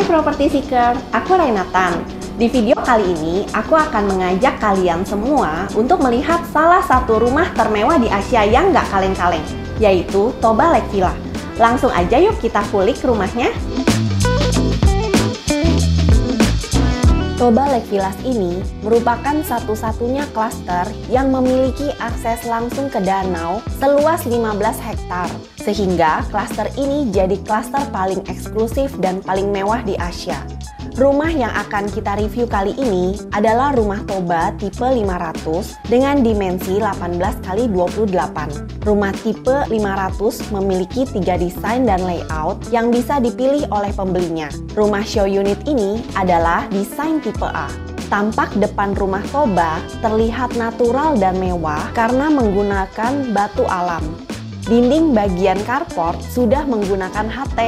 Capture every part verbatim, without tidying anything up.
Hai Property Seeker, aku Renatan. Di video kali ini, aku akan mengajak kalian semua untuk melihat salah satu rumah termewah di Asia yang gak kaleng-kaleng, yaitu Toba Lake Villa. Langsung aja yuk kita kulik rumahnya. Toba Lake Villas ini merupakan satu-satunya klaster yang memiliki akses langsung ke danau seluas lima belas hektar. Sehingga klaster ini jadi klaster paling eksklusif dan paling mewah di Asia. Rumah yang akan kita review kali ini adalah rumah Toba tipe lima ratus dengan dimensi delapan belas kali dua puluh delapan. Rumah tipe lima ratus memiliki tiga desain dan layout yang bisa dipilih oleh pembelinya. Rumah show unit ini adalah desain tipe A. Tampak depan rumah Toba terlihat natural dan mewah karena menggunakan batu alam. Dinding bagian carport sudah menggunakan H T.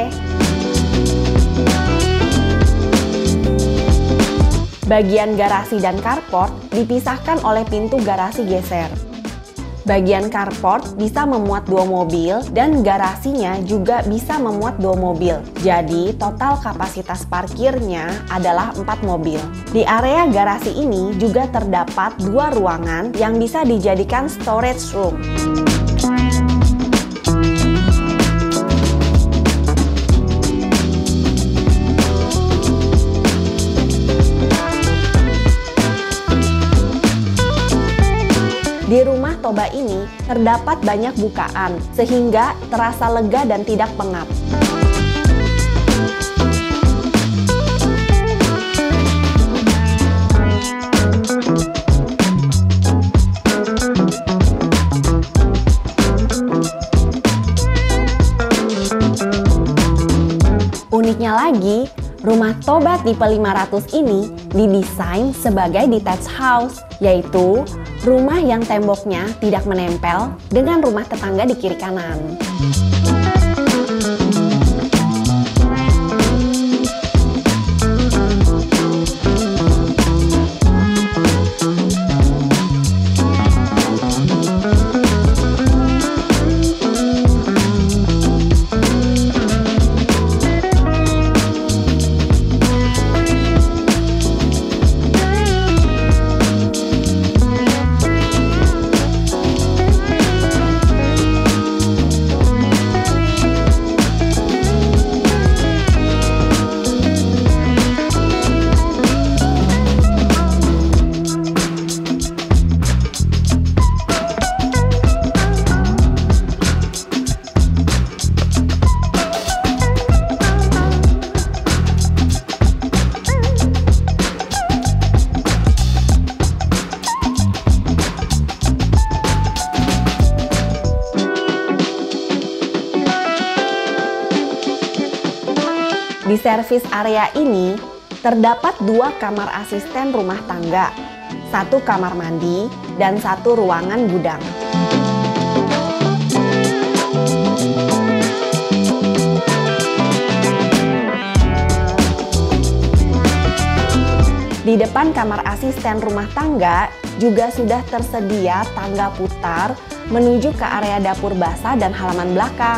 Bagian garasi dan carport dipisahkan oleh pintu garasi geser. Bagian carport bisa memuat dua mobil dan garasinya juga bisa memuat dua mobil. Jadi total kapasitas parkirnya adalah empat mobil. Di area garasi ini juga terdapat dua ruangan yang bisa dijadikan storage room. Di rumah Toba ini terdapat banyak bukaan, sehingga terasa lega dan tidak pengap. Uniknya lagi, rumah Toba tipe lima ratus ini didesain sebagai detached house, yaitu rumah yang temboknya tidak menempel dengan rumah tetangga di kiri kanan. Di servis area ini terdapat dua kamar asisten rumah tangga, satu kamar mandi, dan satu ruangan gudang. Di depan kamar asisten rumah tangga juga sudah tersedia tangga putar menuju ke area dapur basah dan halaman belakang.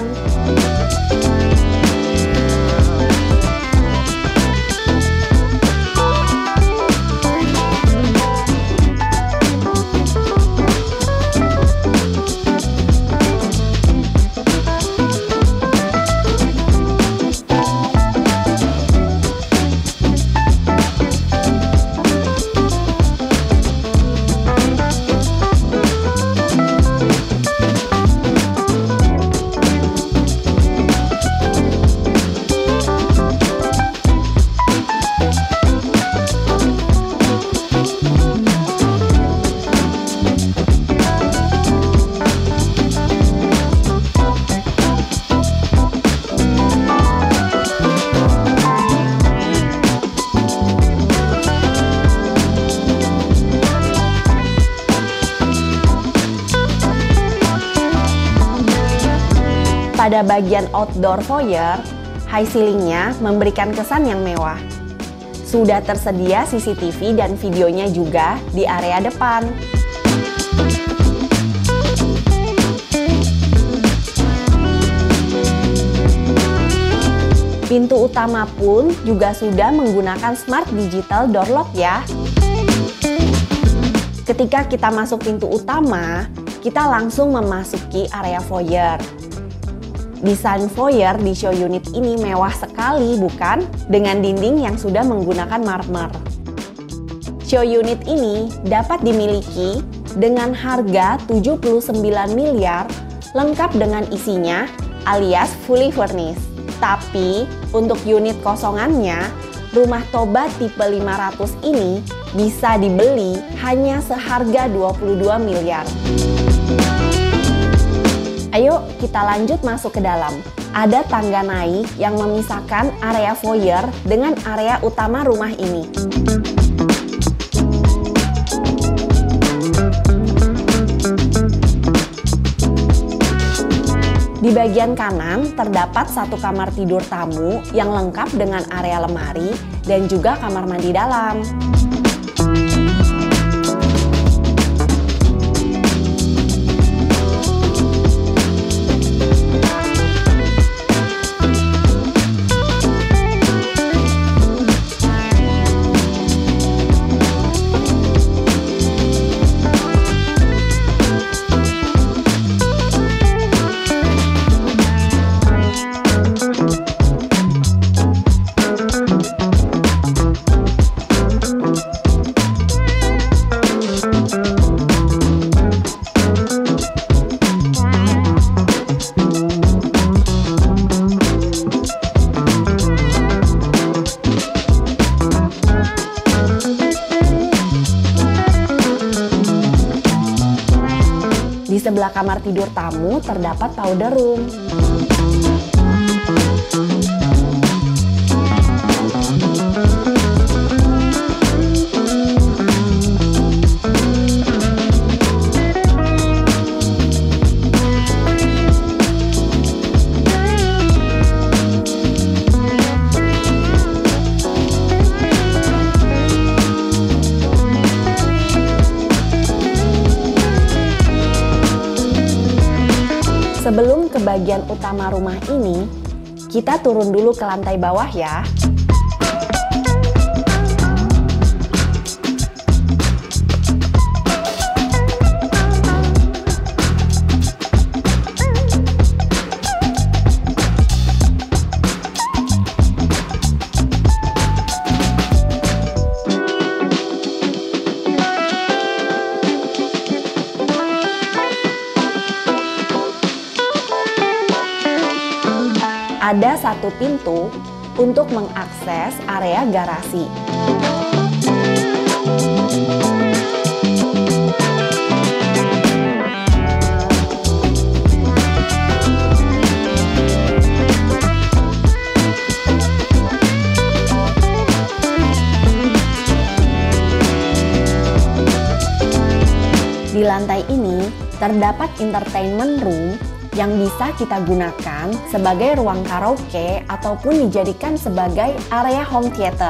Pada bagian outdoor foyer, high ceilingnya memberikan kesan yang mewah. Sudah tersedia C C T V dan videonya juga di area depan. Pintu utama pun juga sudah menggunakan Smart Digital Door Lock ya. Ketika kita masuk pintu utama, kita langsung memasuki area foyer. Desain foyer di show unit ini mewah sekali, bukan? Dengan dinding yang sudah menggunakan marmer. Show unit ini dapat dimiliki dengan harga tujuh puluh sembilan miliar, lengkap dengan isinya alias fully furnished. Tapi untuk unit kosongannya, rumah Toba tipe lima ratus ini bisa dibeli hanya seharga dua puluh dua miliar. Ayo kita lanjut masuk ke dalam. Ada tangga naik yang memisahkan area foyer dengan area utama rumah ini. Di bagian kanan terdapat satu kamar tidur tamu yang lengkap dengan area lemari dan juga kamar mandi dalam. Di sebelah kamar tidur tamu terdapat powder room. Sebelum ke bagian utama rumah ini, kita turun dulu ke lantai bawah ya. Ada satu pintu untuk mengakses area garasi. Di lantai ini terdapat entertainment room yang bisa kita gunakan sebagai ruang karaoke ataupun dijadikan sebagai area home theater.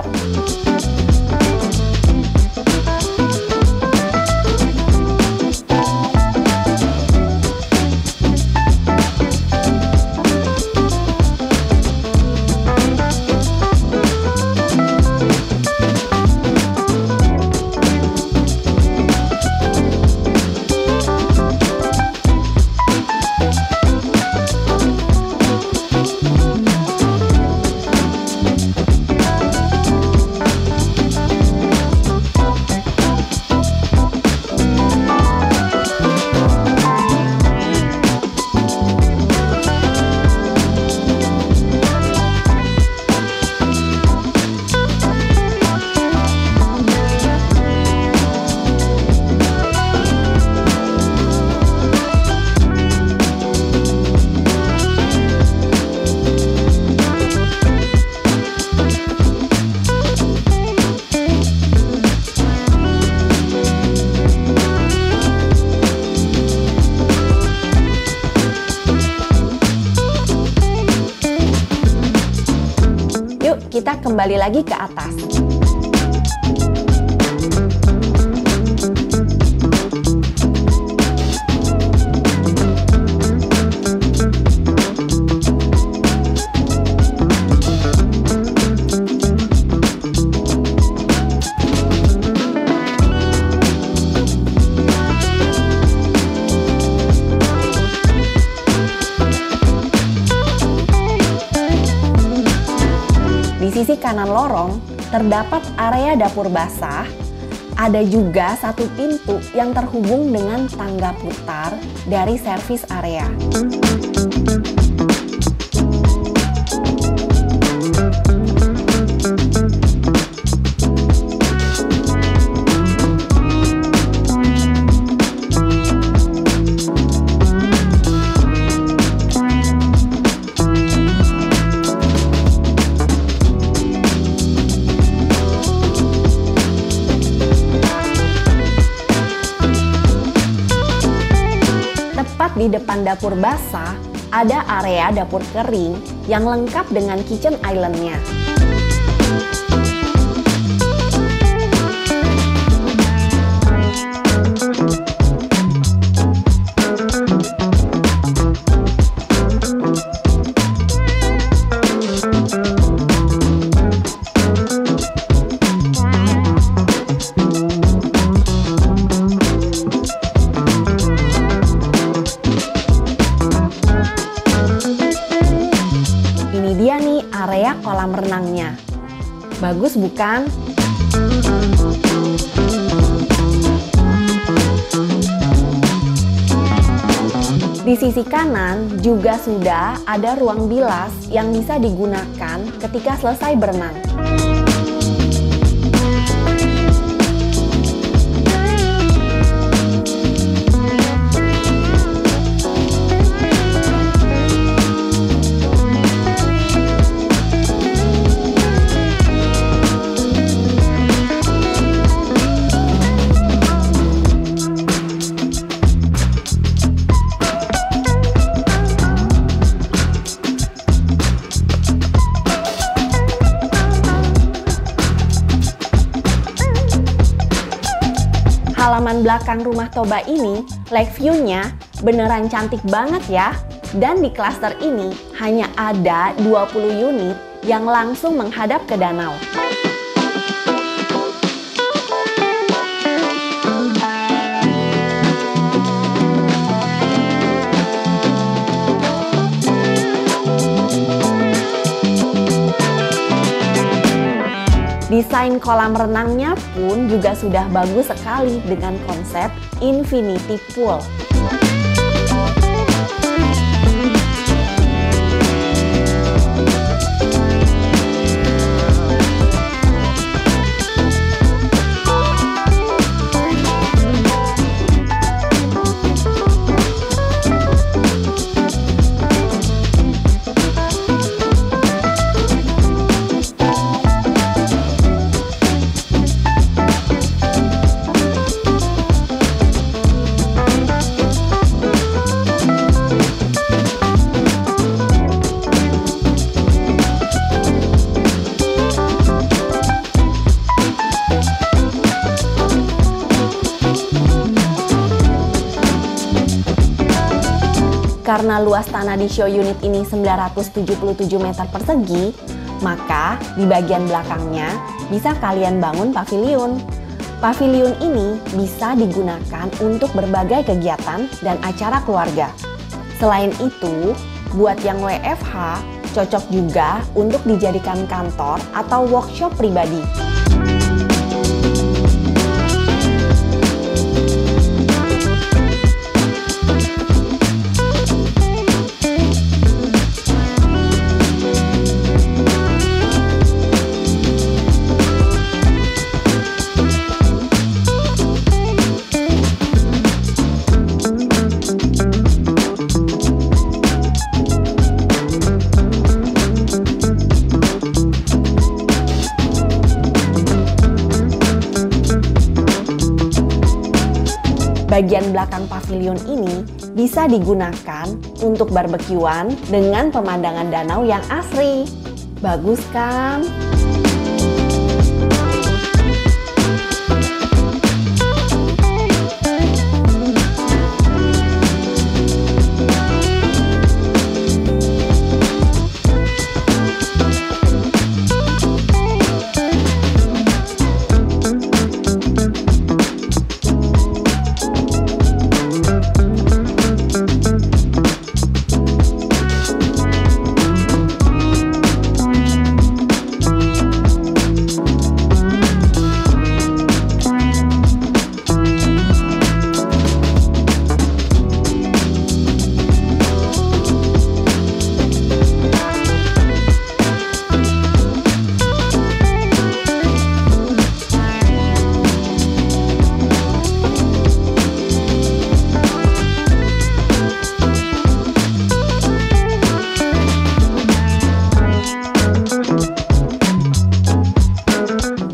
Kita kembali lagi ke atas. Di sisi kanan lorong, terdapat area dapur basah. Ada juga satu pintu yang terhubung dengan tangga putar dari servis area. Di depan dapur basah, ada area dapur kering yang lengkap dengan kitchen island-nya. Dia nih area kolam renangnya. Bagus bukan? Di sisi kanan juga sudah ada ruang bilas yang bisa digunakan ketika selesai berenang. Halaman belakang rumah Toba ini, lake view-nya beneran cantik banget ya. Dan di klaster ini hanya ada dua puluh unit yang langsung menghadap ke danau. Desain kolam renangnya pun juga sudah bagus sekali dengan konsep infinity pool. Karena luas tanah di show unit ini sembilan ratus tujuh puluh tujuh meter persegi, maka di bagian belakangnya bisa kalian bangun pavilion. Pavilion ini bisa digunakan untuk berbagai kegiatan dan acara keluarga. Selain itu, buat yang W F H, cocok juga untuk dijadikan kantor atau workshop pribadi. Bagian belakang pavilion ini bisa digunakan untuk barbekyuan dengan pemandangan danau yang asri. Bagus kan?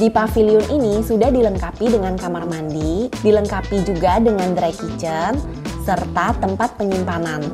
Di pavilion ini sudah dilengkapi dengan kamar mandi, dilengkapi juga dengan dry kitchen, serta tempat penyimpanan.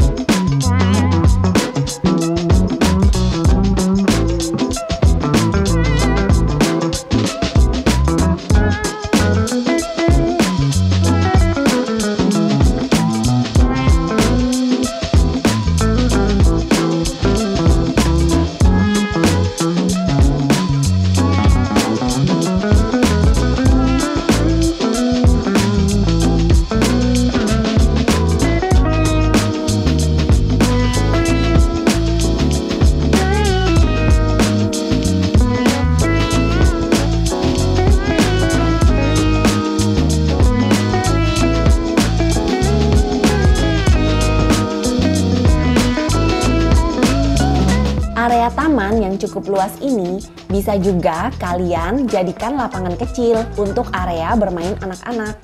Area taman yang cukup luas ini bisa juga kalian jadikan lapangan kecil untuk area bermain anak-anak.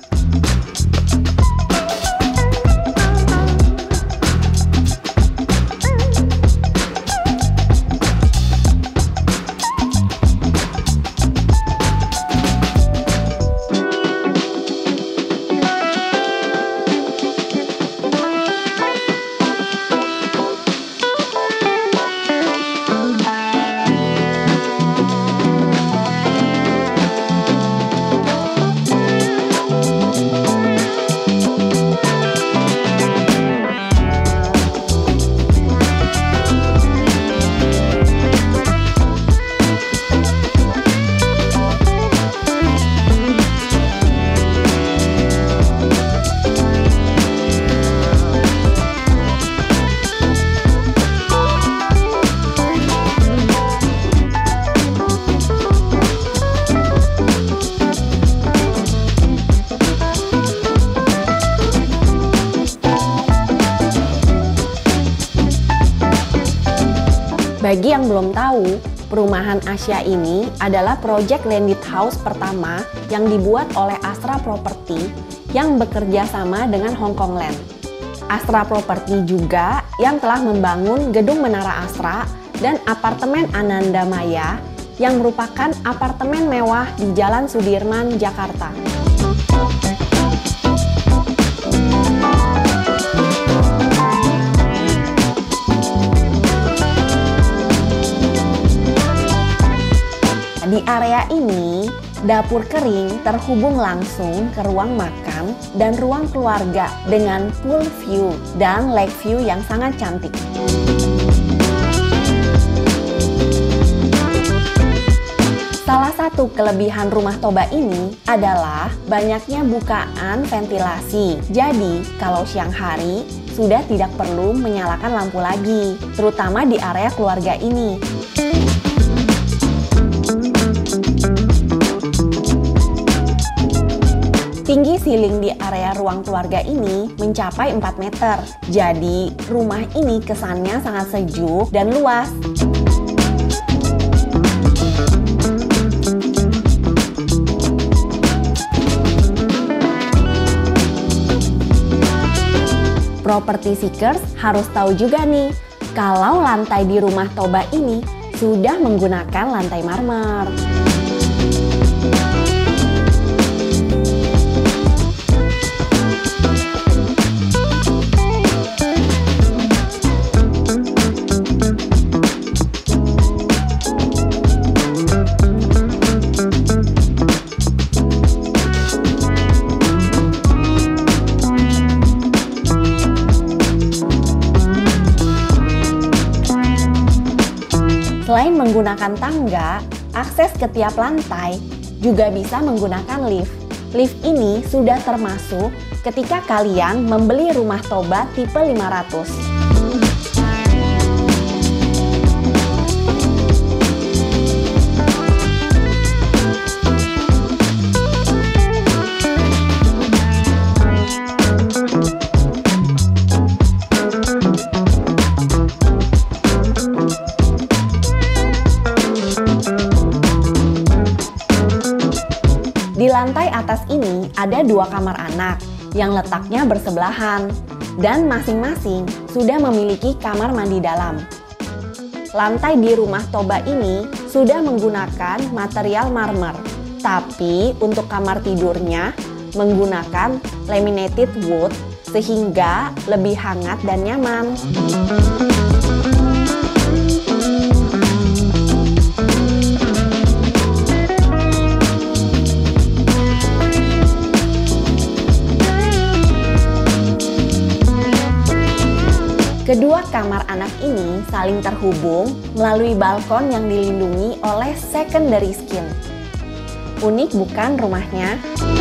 Bagi yang belum tahu, perumahan Asia ini adalah proyek landed house pertama yang dibuat oleh Astra Property yang bekerja sama dengan Hong Kong Land. Astra Property juga yang telah membangun gedung Menara Astra dan apartemen Ananda Maya yang merupakan apartemen mewah di Jalan Sudirman, Jakarta. Di area ini, dapur kering terhubung langsung ke ruang makan dan ruang keluarga dengan pool view dan lake view yang sangat cantik. Salah satu kelebihan rumah Toba ini adalah banyaknya bukaan ventilasi. Jadi, kalau siang hari sudah tidak perlu menyalakan lampu lagi, terutama di area keluarga ini. Tinggi ceiling di area ruang keluarga ini mencapai empat meter. Jadi, rumah ini kesannya sangat sejuk dan luas. Property seekers harus tahu juga nih, kalau lantai di rumah Toba ini sudah menggunakan lantai marmer. Selain menggunakan tangga, akses ke tiap lantai juga bisa menggunakan lift. Lift ini sudah termasuk ketika kalian membeli rumah Toba tipe lima ratus. Di lantai atas ini ada dua kamar anak yang letaknya bersebelahan dan masing-masing sudah memiliki kamar mandi dalam. lantai di rumah Toba ini sudah menggunakan material marmer. Tapi untuk kamar tidurnya menggunakan laminated wood sehingga lebih hangat dan nyaman. Kedua kamar anak ini saling terhubung melalui balkon yang dilindungi oleh secondary skin. Unik bukan rumahnya?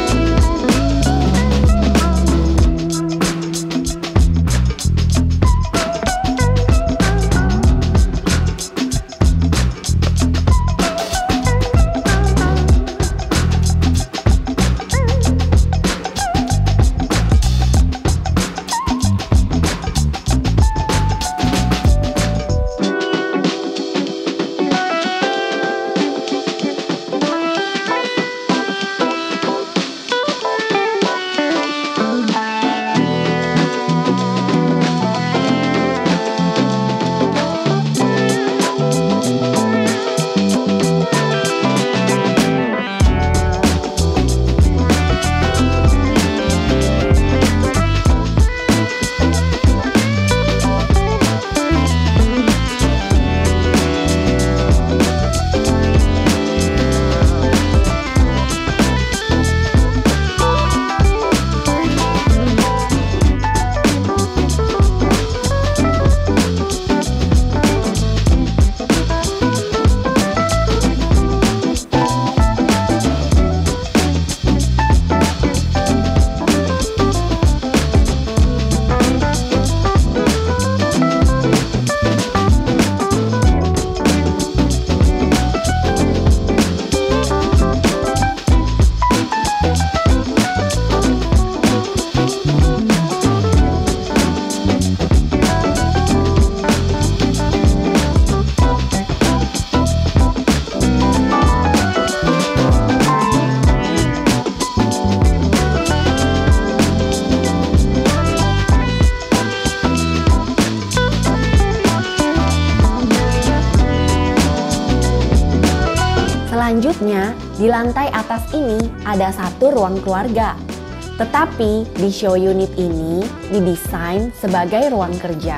Selanjutnya, di lantai atas ini ada satu ruang keluarga. Tetapi di show unit ini didesain sebagai ruang kerja.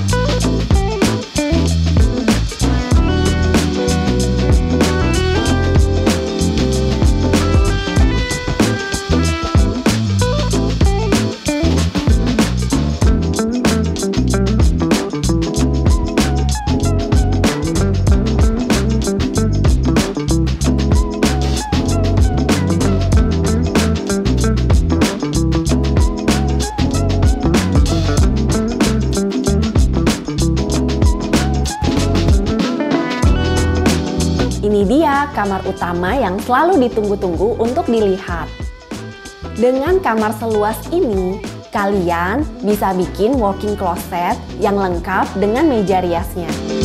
Ini dia kamar utama yang selalu ditunggu-tunggu untuk dilihat. Dengan kamar seluas ini, kalian bisa bikin walk-in closet yang lengkap dengan meja riasnya.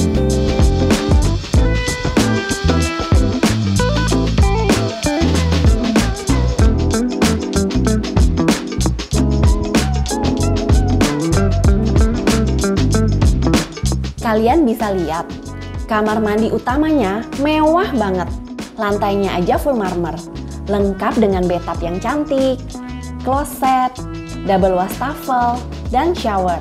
Kalian bisa lihat, kamar mandi utamanya mewah banget. Lantainya aja full marmer, lengkap dengan bathtub yang cantik, kloset, double wastafel, dan shower.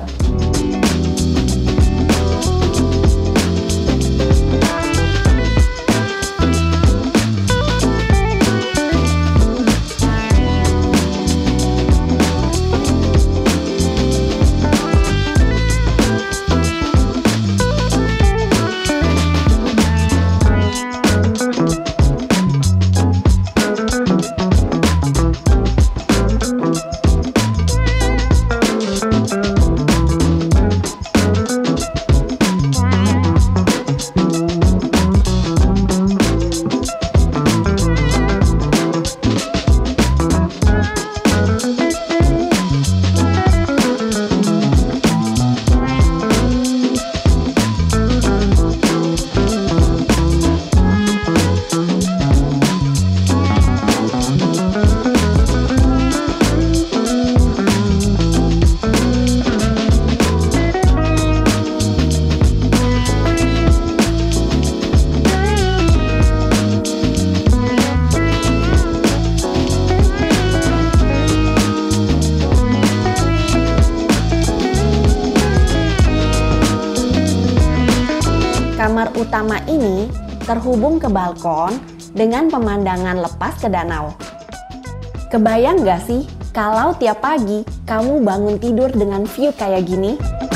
utama ini terhubung ke balkon dengan pemandangan lepas ke danau. Kebayang gak sih kalau tiap pagi kamu bangun tidur dengan view kayak gini?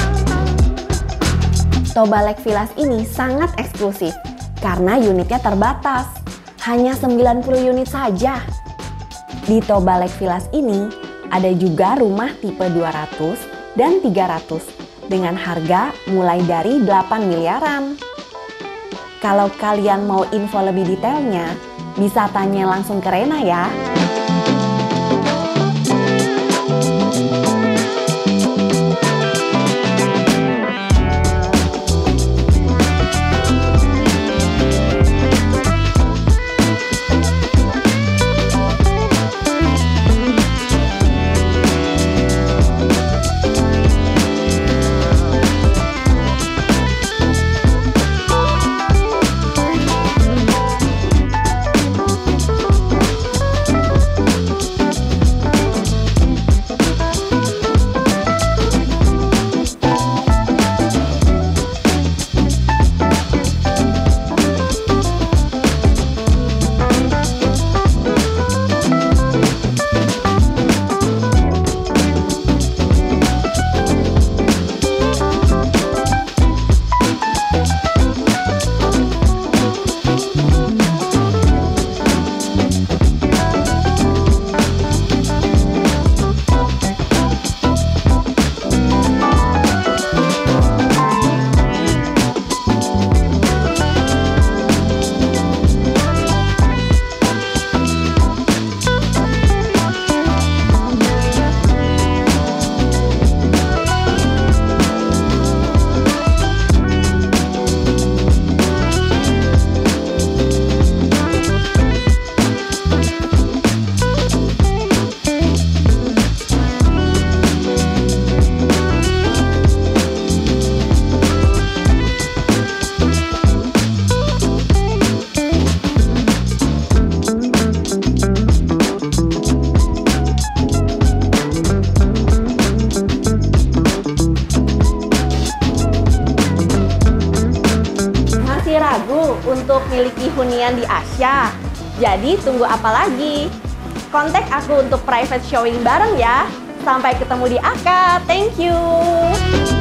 Toba Lake Villas ini sangat eksklusif karena unitnya terbatas, hanya sembilan puluh unit saja. Di Toba Lake Villas ini ada juga rumah tipe dua ratus dan tiga ratus dengan harga mulai dari delapan miliaran. Kalau kalian mau info lebih detailnya, bisa tanya langsung ke Rena ya. Ragu untuk miliki hunian di Asya? Jadi tunggu apa lagi? Kontak aku untuk private showing bareng ya. Sampai ketemu di Aka. Thank you.